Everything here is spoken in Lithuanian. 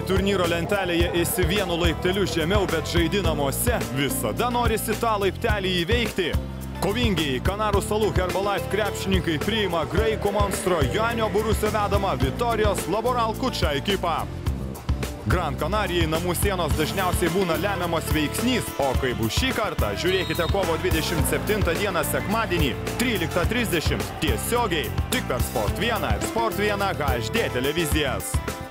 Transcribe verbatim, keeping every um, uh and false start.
turnyro lentelėje esi vienu laipteliu žemiau, bet žaidi namuose, visada norisi tą laiptelį įveikti. Kovingiai Kanarų salų Herbalife krepšininkai priima graikų monstro Janio Burusio vedamą Vitorijos Laboral Kuča ekipą. Gran Canarijai namų sienos dažniausiai būna lemiamas veiksnys, o kaip bus šį kartą, žiūrėkite kovo dvidešimt septintą dieną sekmadienį, tryliktą trisdešimt, tiesiogiai, tik per Sport vieną ir Sport vieną H D televizijas.